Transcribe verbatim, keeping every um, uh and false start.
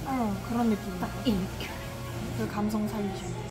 어, 그런 느낌. 딱 이렇게. 그 감성 살리죠.